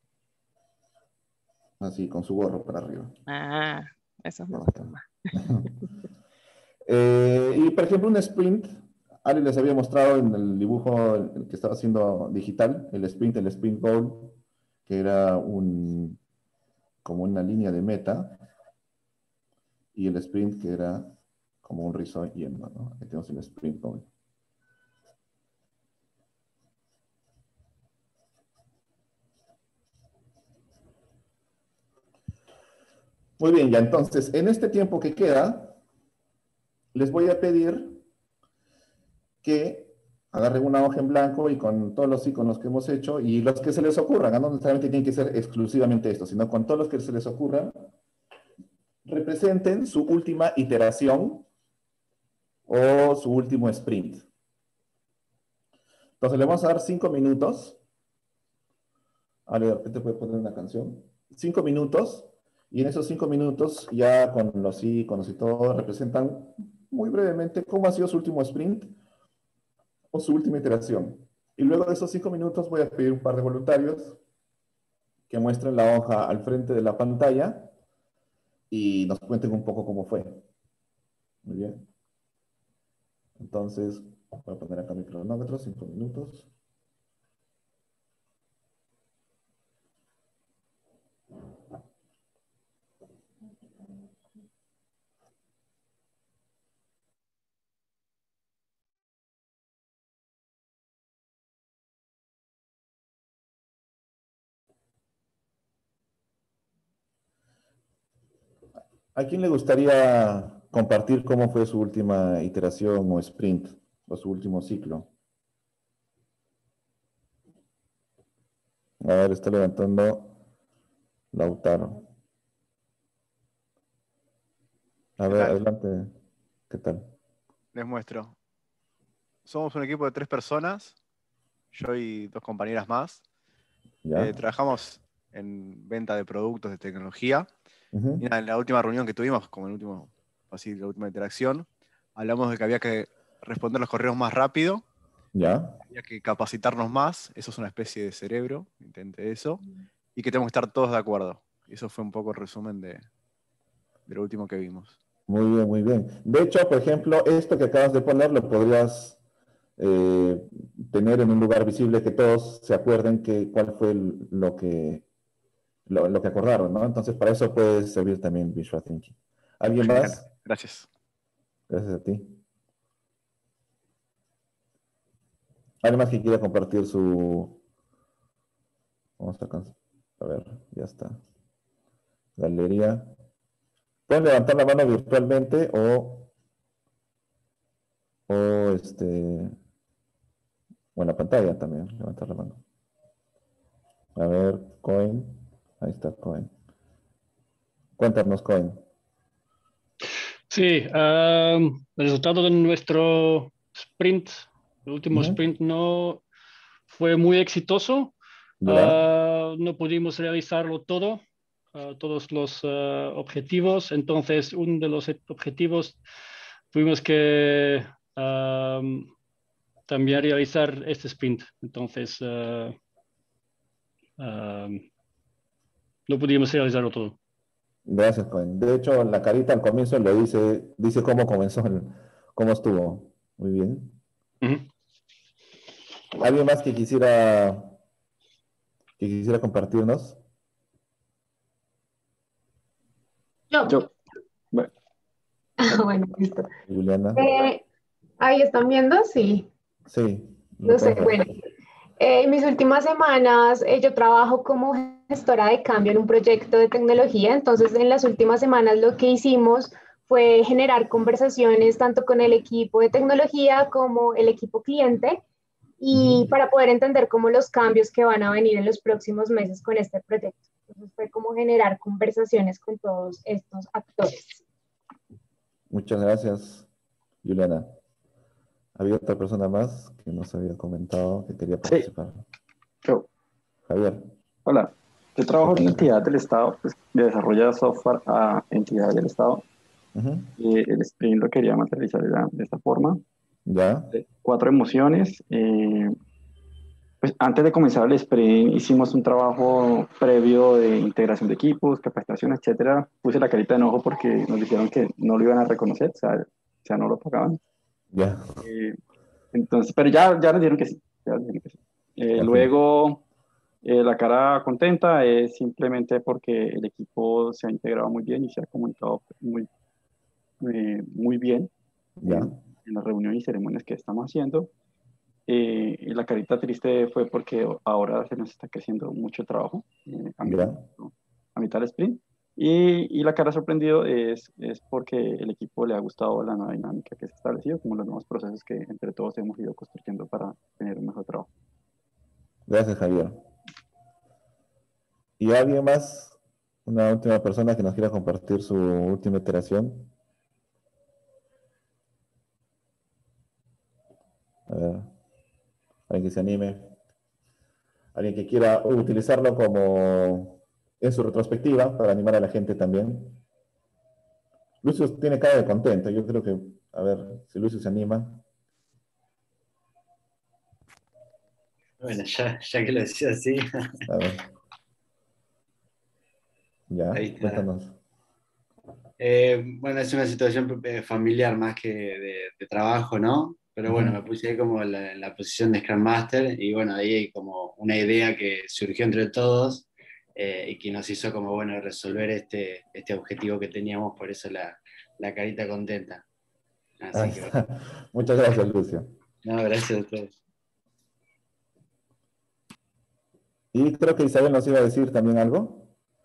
S3: así, con su gorro para arriba.
S6: Ah, esos me
S3: Ya está.
S6: gustan más.
S3: Y por ejemplo, un sprint, Ali les había mostrado en el dibujo que estaba haciendo digital, el sprint goal, que era como una línea de meta, y el sprint que era como un rizón yendo, ¿no? Aquí tenemos el sprint goal. Muy bien, ya entonces, en este tiempo que queda, les voy a pedir que agarren una hoja en blanco y con todos los iconos que hemos hecho y los que se les ocurran, no necesariamente tienen que ser exclusivamente estos, sino con todos los que se les ocurran, representen su última iteración o su último sprint. Entonces le vamos a dar 5 minutos. Ale, de repente puede poner una canción. 5 minutos, y en esos 5 minutos, ya con los iconos y todo, representan muy brevemente cómo ha sido su último sprint o su última iteración. Y luego de esos 5 minutos voy a pedir un par de voluntarios que muestren la hoja al frente de la pantalla y nos cuenten un poco cómo fue. Muy bien. Entonces, voy a poner acá mi cronómetro, 5 minutos. ¿A quién le gustaría compartir cómo fue su última iteración o sprint o su último ciclo? A ver, está levantando Lautaro. A
S5: ¿Qué
S3: ver,
S5: tal?
S3: adelante. ¿Qué tal?
S5: Les muestro. Somos un equipo de 3 personas, yo y 2 compañeras más.
S3: ¿Ya?
S5: Trabajamos en venta de productos de tecnología. Y
S3: Ujú.
S5: nada, en la última reunión que tuvimos, como en el último, así, la última interacción, hablamos de que había que responder los correos más rápido,
S3: ¿Ya?
S5: había que capacitarnos más, eso es una especie de cerebro, intenté eso, y que tenemos que estar todos de acuerdo. Y eso fue un poco el resumen de lo último que vimos.
S3: Muy bien, muy bien. De hecho, por ejemplo, esto que acabas de poner lo podrías eh, tener en un lugar visible que todos se acuerden cuál fue lo que acordaron, ¿no? Entonces, para eso puede servir también Visual Thinking. ¿Alguien
S5: Genial,
S3: más?
S5: gracias.
S3: Gracias a ti. ¿Alguien más que quiera compartir su... Vamos a ver, ya está. Galería. Pueden levantar la mano virtualmente o en la pantalla también, levantar la mano. A ver, Cohen. Ahí está Cohen. Cuéntanos, Cohen.
S9: Sí, el resultado de nuestro sprint, el último sprint, no fue muy exitoso.
S3: ¿Ya?
S9: No pudimos realizarlo todo, todos los objetivos. Entonces, uno de los objetivos tuvimos que también realizar este sprint. Entonces, no pudimos realizarlo todo.
S3: Gracias, Cohen. De hecho, la carita al comienzo lo dice cómo comenzó, cómo estuvo. Muy bien. ¿Alguien más que quisiera compartirnos?
S10: Yo. Bueno. Bueno, listo.
S3: Juliana.
S10: Ahí están viendo, sí.
S3: Sí.
S10: No sé, bueno. Mis últimas semanas yo trabajo como gestora de cambio en un proyecto de tecnología, entonces en las últimas semanas lo que hicimos fue generar conversaciones tanto con el equipo de tecnología como el equipo cliente y para poder entender cómo los cambios que van a venir en los próximos meses con este proyecto. Entonces fue como generar conversaciones con todos estos actores.
S3: Muchas gracias, Juliana. ¿Había otra persona más que nos había comentado que quería participar?
S10: Sí. Yo.
S3: Javier.
S10: Hola. Yo trabajo en una entidad del Estado, pues, de desarrollo de software a entidades del Estado. El sprint lo quería materializar de esta forma.
S3: ¿Ya?
S10: 4 emociones. Pues antes de comenzar el sprint hicimos un trabajo previo de integración de equipos, capacitación, etcétera. Puse la carita de enojo porque nos dijeron que no lo iban a reconocer, o sea no lo pagaban.
S3: Ya.
S10: Entonces, pero ya nos dijeron que sí. Luego, la cara contenta es simplemente porque el equipo se ha integrado muy bien y se ha comunicado muy bien en las reuniones y ceremonias que estamos haciendo. Y la carita triste fue porque ahora se nos está creciendo mucho trabajo a mitad del sprint. Y la cara sorprendido es porque el equipo le ha gustado la nueva dinámica que se ha establecido, como los nuevos procesos que entre todos hemos ido construyendo para tener un mejor trabajo.
S3: Gracias, Javier. ¿Y alguien más? Una última persona que nos quiera compartir su última iteración. A ver. Alguien que se anime. Alguien que quiera utilizarlo como en su retrospectiva para animar a la gente también. Lucio tiene cara de contento. Yo creo que, a ver, si Lucio se anima.
S11: Bueno, ya que lo decía así.
S3: A ver. Ya,
S11: Ahí está.
S3: cuéntanos.
S11: Bueno, es una situación familiar más que de trabajo, ¿no? Pero bueno, me puse ahí como en la posición de Scrum Master y bueno, ahí hay como una idea que surgió entre todos y que nos hizo como, bueno, resolver este objetivo que teníamos, por eso la carita contenta. Así que, bueno.
S3: Muchas gracias, Lucio.
S11: No, gracias a ustedes.
S3: Y creo que Isabel nos iba a decir también algo.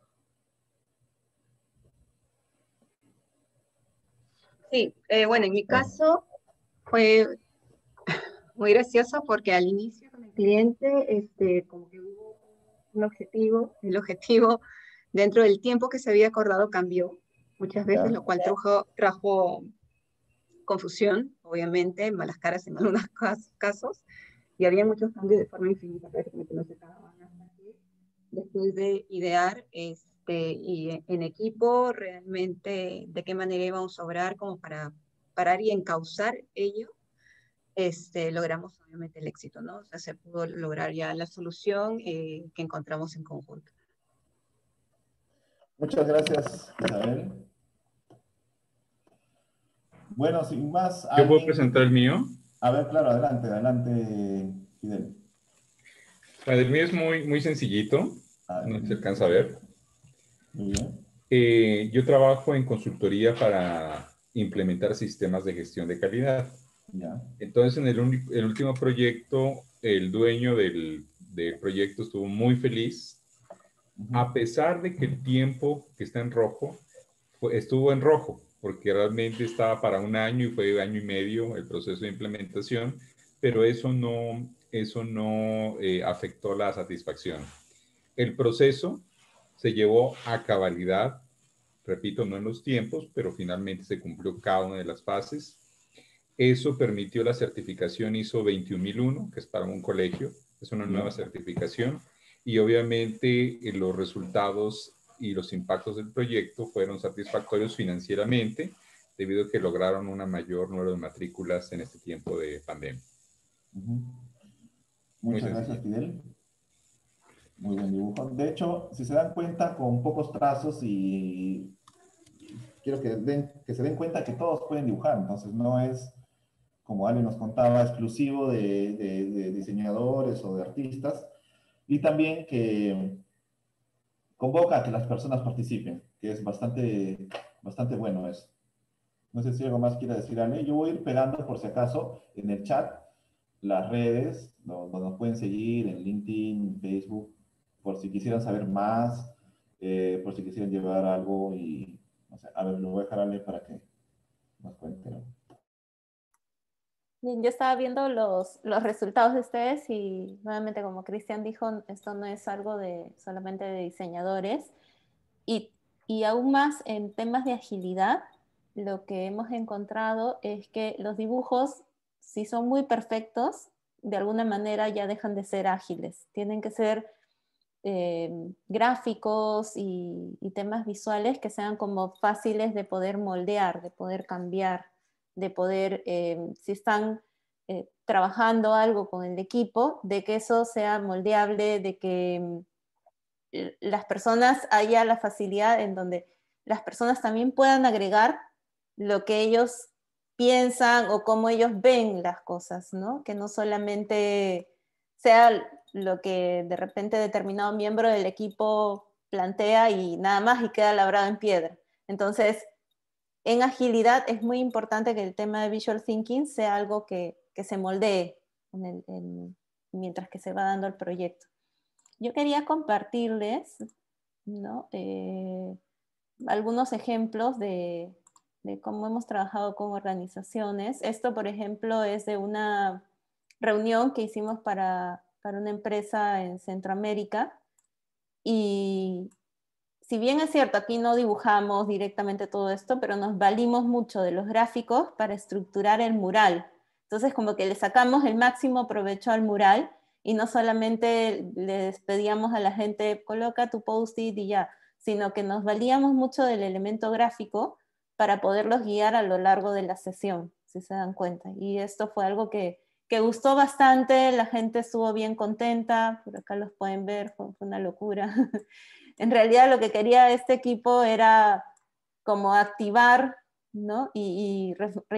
S12: Sí, bueno, en mi caso fue muy gracioso porque al inicio con el cliente, como que hubo un objetivo, el objetivo dentro del tiempo que se había acordado cambió muchas veces, lo cual trajo confusión, obviamente, malas caras en algunos casos, y había muchos cambios de forma infinita, prácticamente no se acababan hasta que después de idear y en equipo realmente de qué manera íbamos a obrar como para parar y encauzar ello, logramos obviamente el éxito, ¿no? O sea, se pudo lograr ya la solución que encontramos en conjunto.
S3: Muchas gracias, Isabel. Bueno, sin más...
S13: ¿Yo puedo presentar el mío?
S3: A ver, claro, adelante, Fidel.
S13: El mío es muy sencillito, no se alcanza a ver.
S3: Muy bien.
S13: Yo trabajo en consultoría para implementar sistemas de gestión de calidad.
S3: Ya.
S13: Entonces, en el último proyecto, el dueño del proyecto estuvo muy feliz a pesar de que el tiempo que está en rojo estuvo en rojo, porque realmente estaba para un año y fue año y medio el proceso de implementación, pero eso no afectó la satisfacción. El proceso se llevó a cabalidad, repito, no en los tiempos, pero finalmente se cumplió cada una de las fases. Eso permitió la certificación ISO 21001, que es para un colegio, es una nueva certificación, y obviamente los resultados y los impactos del proyecto fueron satisfactorios financieramente, debido a que lograron un mayor número de matrículas en este tiempo de pandemia.
S3: Muchas gracias, Fidel. Muy buen dibujo. De hecho, si se dan cuenta, con pocos trazos, y quiero que se den cuenta que todos pueden dibujar, entonces no es, como Ale nos contaba, exclusivo de diseñadores o de artistas, y también que convoca a que las personas participen, que es bastante bueno eso. No sé si algo más quiere decir Ale. Yo voy a ir pegando, por si acaso, en el chat las redes donde nos pueden seguir, en LinkedIn, Facebook, por si quisieran saber más, por si quisieran llevar algo, y no sé, a ver, lo voy a dejar a Ale para que nos cuente, ¿no?
S1: Bien, yo estaba viendo los resultados de ustedes y nuevamente, como Cristian dijo, esto no es algo solamente de diseñadores, y aún más en temas de agilidad, lo que hemos encontrado es que los dibujos, si son muy perfectos, de alguna manera ya dejan de ser ágiles, tienen que ser gráficos y temas visuales que sean como fáciles de poder moldear, de poder cambiar, de poder, si están trabajando algo con el equipo, de que eso sea moldeable, de que las personas haya la facilidad en donde las personas también puedan agregar lo que ellos piensan o cómo ellos ven las cosas, ¿no? Que no solamente sea lo que de repente determinado miembro del equipo plantea y nada más y queda labrado en piedra. Entonces, en agilidad es muy importante que el tema de visual thinking sea algo que se moldee mientras que se va dando el proyecto. Yo quería compartirles, ¿no? Algunos ejemplos de cómo hemos trabajado con organizaciones. Esto, por ejemplo, es de una reunión que hicimos para una empresa en Centroamérica, y si bien es cierto, aquí no dibujamos directamente todo esto, pero nos valimos mucho de los gráficos para estructurar el mural. Entonces, como que le sacamos el máximo provecho al mural, y no solamente les pedíamos a la gente, coloca tu post-it y ya, sino que nos valíamos mucho del elemento gráfico para poderlos guiar a lo largo de la sesión, si se dan cuenta. Y esto fue algo que gustó bastante, la gente estuvo bien contenta, por acá los pueden ver, fue una locura. En realidad lo que quería este equipo era como activar, ¿no? y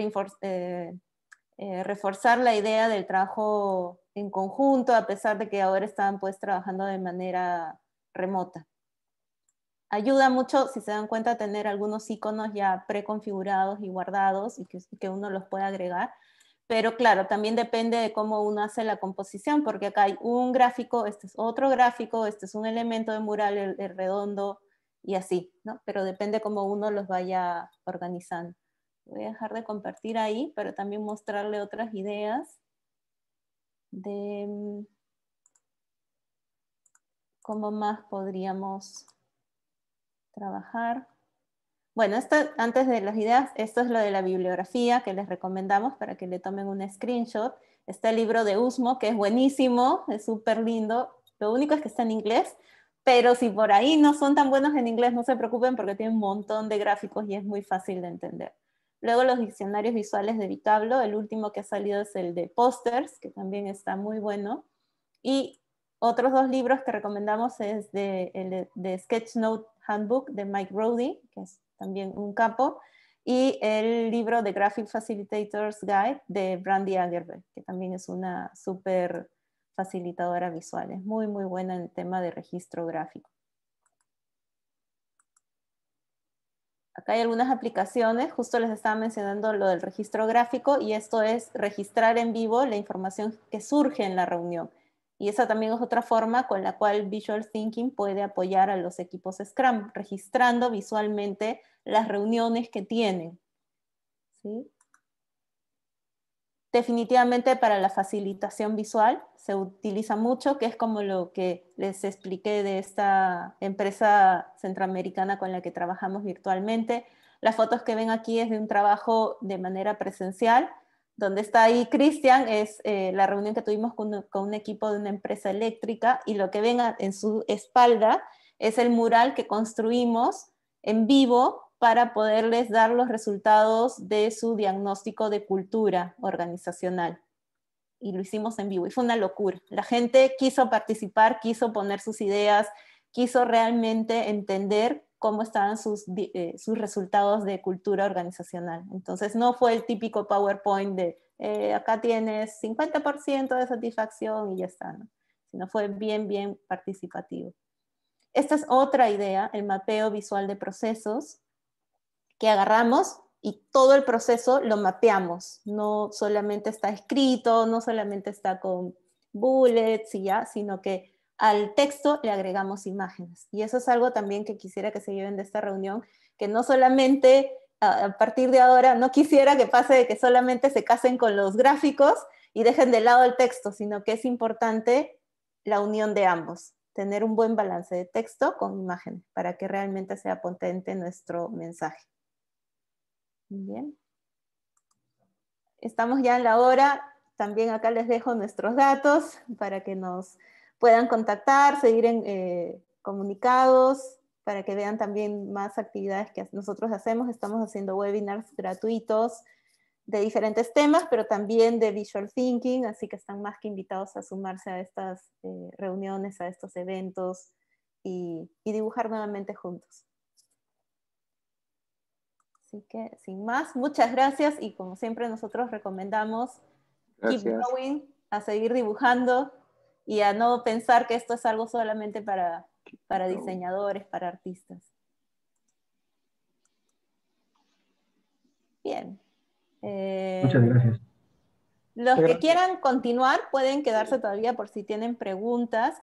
S1: reforzar la idea del trabajo en conjunto, a pesar de que ahora estaban pues trabajando de manera remota. Ayuda mucho, si se dan cuenta, tener algunos iconos ya preconfigurados y guardados, y que uno los pueda agregar. Pero claro, también depende de cómo uno hace la composición, porque acá hay un gráfico, este es otro gráfico, este es un elemento de mural, el redondo, y así, ¿no? Pero depende cómo uno los vaya organizando. Voy a dejar de compartir ahí, pero también mostrarle otras ideas de cómo más podríamos trabajar. Bueno, esto, antes de las ideas, esto es lo de la bibliografía que les recomendamos para que le tomen un screenshot. Está el libro de Usmo, que es buenísimo, es súper lindo. Lo único es que está en inglés, pero si por ahí no son tan buenos en inglés, no se preocupen porque tiene un montón de gráficos y es muy fácil de entender. Luego los diccionarios visuales de Vitablo, el último que ha salido es el de Posters, que también está muy bueno. Y otros dos libros que recomendamos es el de Sketchnote Handbook de Mike Roddy, que es también un capo, y el libro de Graphic Facilitators Guide de Brandy Agerberg, que también es una súper facilitadora visual. Es muy, muy buena en el tema de registro gráfico. Acá hay algunas aplicaciones, justo les estaba mencionando lo del registro gráfico, y esto es registrar en vivo la información que surge en la reunión. Y esa también es otra forma con la cual Visual Thinking puede apoyar a los equipos Scrum, registrando visualmente las reuniones que tienen. ¿Sí? Definitivamente para la facilitación visual se utiliza mucho, que es como lo que les expliqué de esta empresa centroamericana con la que trabajamos virtualmente. Las fotos que ven aquí es de un trabajo de manera presencial. Donde está ahí Cristian es la reunión que tuvimos con un equipo de una empresa eléctrica, y lo que ven en su espalda es el mural que construimos en vivo para poderles dar los resultados de su diagnóstico de cultura organizacional. Y lo hicimos en vivo, y fue una locura. La gente quiso participar, quiso poner sus ideas, quiso realmente entender cómo estaban sus resultados de cultura organizacional. Entonces no fue el típico PowerPoint de acá tienes 50% de satisfacción y ya está, ¿no? Sino fue bien, bien participativo. Esta es otra idea, el mapeo visual de procesos, que agarramos y todo el proceso lo mapeamos. No solamente está escrito, no solamente está con bullets y ya, sino que al texto le agregamos imágenes. Y eso es algo también que quisiera que se lleven de esta reunión, que no solamente a partir de ahora, no quisiera que pase de que solamente se casen con los gráficos y dejen de lado el texto, sino que es importante la unión de ambos, tener un buen balance de texto con imágenes para que realmente sea potente nuestro mensaje. Bien. Estamos ya en la hora. También acá les dejo nuestros datos para que nos puedan contactar, seguir comunicados, para que vean también más actividades que nosotros hacemos. Estamos haciendo webinars gratuitos de diferentes temas, pero también de Visual Thinking, así que están más que invitados a sumarse a estas reuniones, a estos eventos y dibujar nuevamente juntos. Así que, sin más, muchas gracias, y como siempre nosotros recomendamos keep going, a seguir dibujando y a no pensar que esto es algo solamente para diseñadores, para artistas. Bien.
S8: Muchas gracias.
S1: Los que quieran continuar pueden quedarse todavía por si tienen preguntas.